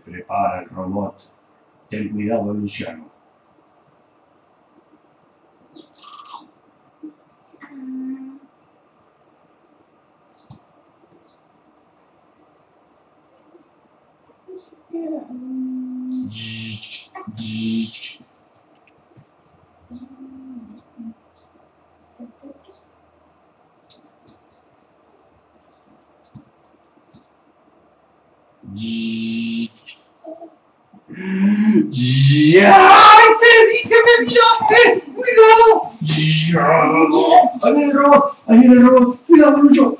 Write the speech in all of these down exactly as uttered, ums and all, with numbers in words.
prepara el robot. Ten cuidado, Luciano. ¡Ya! ¡Te vi que me miraste! ¡Cuidado! ¡Ahí viene el robot! ¡Ahí viene el robot! ¡Cuidado, Lucho!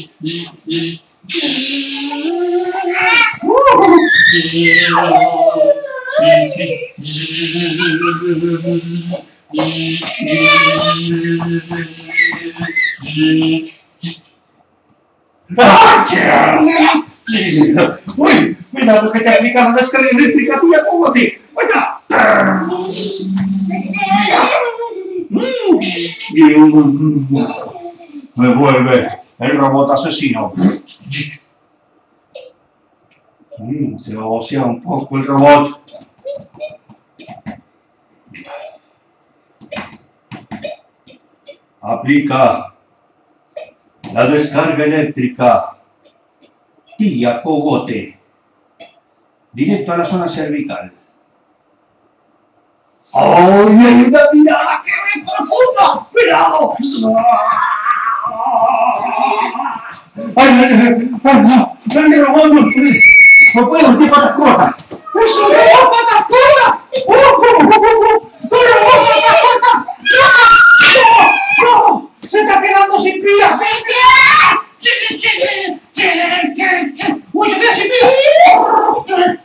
¡Uy! ¡Cuidado que te aplican la descarga eléctrica tuya, cogote! ¡Venga! Me vuelve el robot asesino. Mm, se babosea un poco el robot. Aplica la descarga eléctrica. Tía Cogote. Directo a la zona cervical. ¡Ay, hay una mirada que es profunda! ¡Cuidado! ¡Ay, ay, ay, no! ¡Ay, robot! ¡No puedo! ¡Qué patas cortas! ¡Es un robot patas cortas! ¡Oh, oh, oh, oh! ¡Un robot patas cortas! ¡No! ¡No! ¡Se está quedando sin pila! ¡Uy, se queda sin pila!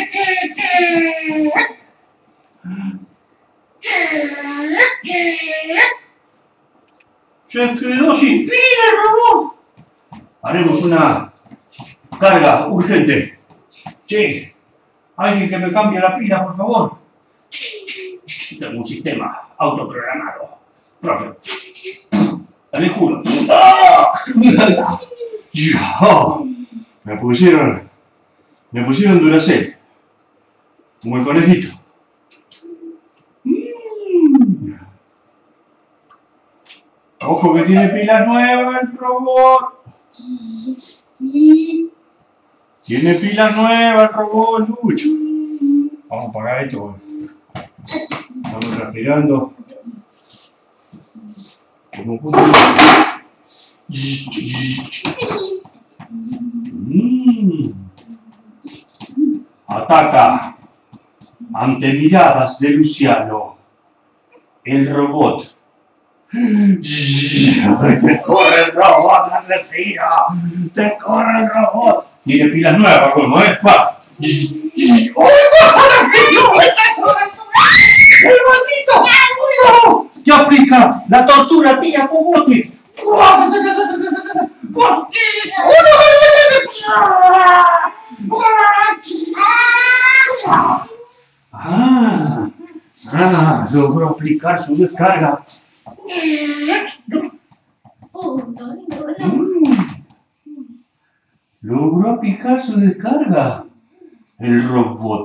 Se quedó sin pila el robot. Haremos una carga urgente. Sí. Alguien que me cambie la pila, por favor. Tengo un sistema autoprogramado propio. Le juro. Me pusieron. Me pusieron Duracell. Como el conejito. Ojo que tiene pilas nuevas el robot. Tiene pilas nuevas el robot, Lucho. Vamos a apagar esto. Estamos respirando. Como un punto. Mm. Ataca ante miradas de Luciano. El robot. ¡Te corre el robot, asesino! ¡Te corre el robot! Tiene pilas nuevas, como es, pa. ¡Uy, no! ¡El maldito! ¡Cuidado! ¡Ya aplica la tortura, tía Cogote! ¡Ah! ¡Ah! Logró aplicar su descarga. Logró aplicar su descarga. El robot.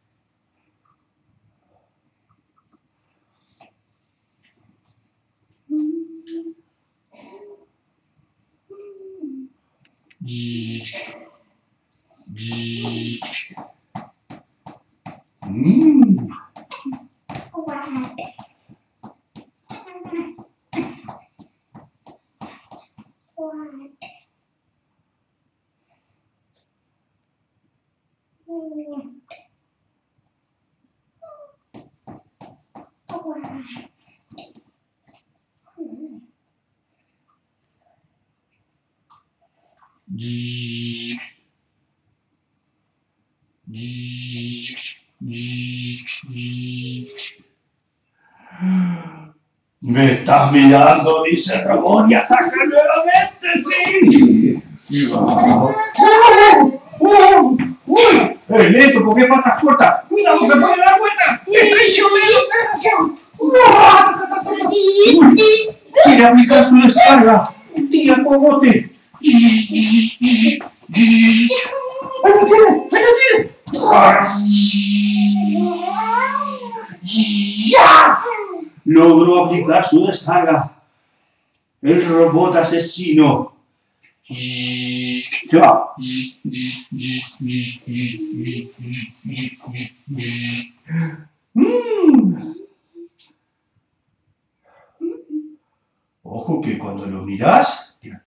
Mm. Me estás mirando, dice el robot, y ataca nuevamente, sí. ¡Uy! ¡Eh, lento, porque patas cortas! ¡Cuidado, me puede dar vuelta! ¡Estoy subiendo! ¡Quiere aplicar su descarga! ¡Tía Cogote! ¡Ahí lo tiene! ¡Ahí lo tiene! ¡Ya! Logró aplicar su descarga. El robot asesino se va. Mm. Ojo que cuando lo miras